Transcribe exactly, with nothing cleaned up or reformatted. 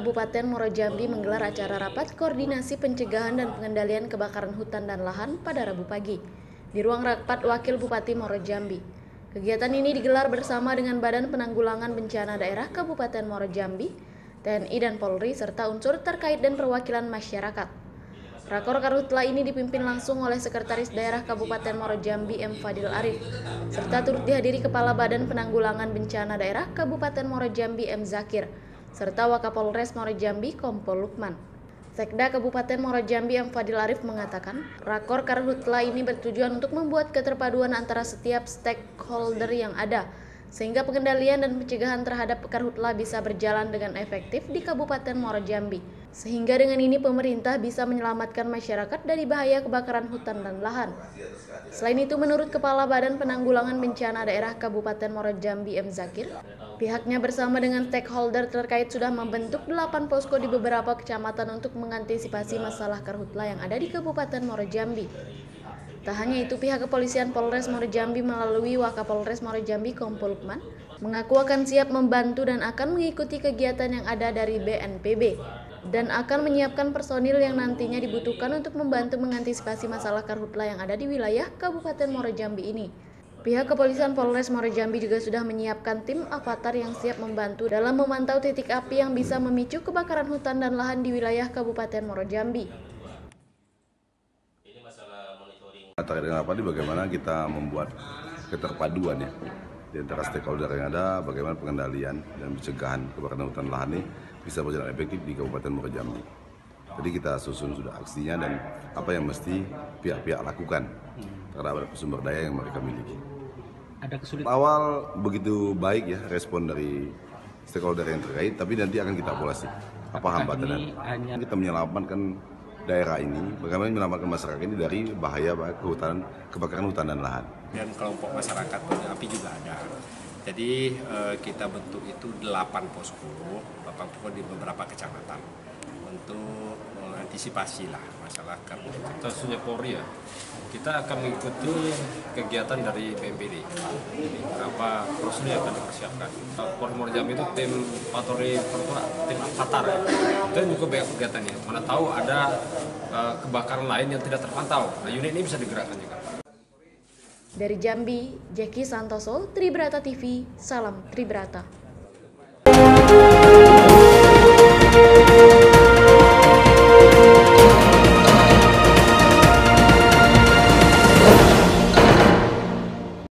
Kabupaten Muaro Jambi menggelar acara rapat koordinasi pencegahan dan pengendalian kebakaran hutan dan lahan pada Rabu pagi di ruang rapat Wakil Bupati Muaro Jambi. Kegiatan ini digelar bersama dengan Badan Penanggulangan Bencana Daerah Kabupaten Muaro Jambi, T N I dan Polri serta unsur terkait dan perwakilan masyarakat. Rakor Karhutla ini dipimpin langsung oleh Sekretaris Daerah Kabupaten Muaro Jambi M. Fadil Arif, serta turut dihadiri Kepala Badan Penanggulangan Bencana Daerah Kabupaten Muaro Jambi M. Zakir, serta Wakapolres Muaro Jambi Kompol Lukman. Sekda Kabupaten Muaro Jambi M. Fadil Arif mengatakan, Rakor Karhutla ini bertujuan untuk membuat keterpaduan antara setiap stakeholder yang ada, sehingga pengendalian dan pencegahan terhadap karhutla bisa berjalan dengan efektif di Kabupaten Muaro Jambi. Sehingga dengan ini pemerintah bisa menyelamatkan masyarakat dari bahaya kebakaran hutan dan lahan. Selain itu, menurut Kepala Badan Penanggulangan Bencana Daerah Kabupaten Muaro Jambi M. Zakir, pihaknya bersama dengan stakeholder terkait sudah membentuk delapan posko di beberapa kecamatan untuk mengantisipasi masalah karhutla yang ada di Kabupaten Muaro Jambi. Tak hanya itu, pihak kepolisian Polres Muaro Jambi melalui Wakapolres Muaro Jambi Kompol Lukman mengaku akan siap membantu dan akan mengikuti kegiatan yang ada dari B N P B dan akan menyiapkan personil yang nantinya dibutuhkan untuk membantu mengantisipasi masalah karhutla yang ada di wilayah Kabupaten Muaro Jambi ini. Pihak kepolisian Polres Muaro Jambi juga sudah menyiapkan tim avatar yang siap membantu dalam memantau titik api yang bisa memicu kebakaran hutan dan lahan di wilayah Kabupaten Muaro Jambi. Terkait dengan apa ini, bagaimana kita membuat keterpaduan ya di antara stakeholder yang ada, bagaimana pengendalian dan pencegahan kebakaran hutan lahan ini bisa berjalan efektif di Kabupaten Muaro Jambi. Jadi kita susun sudah aksinya dan apa yang mesti pihak-pihak lakukan terhadap sumber daya yang mereka miliki. Ada kesulitan. Awal begitu baik ya respon dari stakeholder yang terkait, tapi nanti akan kita evaluasi apa hambatannya. Hanya... Kita menyelamatkan daerah ini, bagaimana menyelamatkan masyarakat ini dari bahaya kehutanan, kebakaran hutan dan lahan. Dan kelompok masyarakat api juga ada. Jadi eh, kita bentuk itu delapan posko, delapan posko di beberapa kecamatan untuk mengantisipasi lah masalah karhutla. Khususnya Polri ya, kita akan mengikuti kegiatan dari B N P B. Jadi berapa prosedur yang akan dipersiapkan. Polres Muaro Jambi itu tim patroli karhutla, tim avatar ya. Itu juga banyak kegiatannya. Mana tahu ada uh, kebakaran lain yang tidak terpantau. Nah, unit ini bisa digerakkan juga. Dari Jambi, Jeki Santoso, Tribrata T V, salam Tribrata.